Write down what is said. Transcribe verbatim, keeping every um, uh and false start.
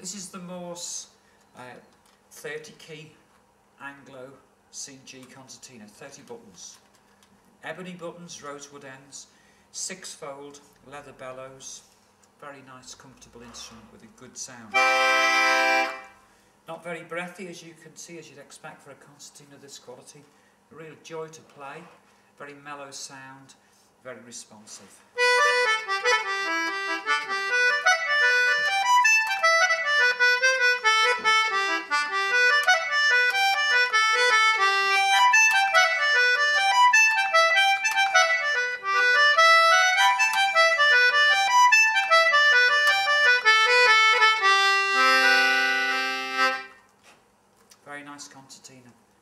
This is the Morse uh, thirty key Anglo C G Concertina, thirty buttons. Ebony buttons, rosewood ends, six fold, leather bellows. Very nice, comfortable instrument with a good sound. Not very breathy, as you can see, as you'd expect for a concertina of this quality. A real joy to play, very mellow sound, very responsive. Very nice concertina.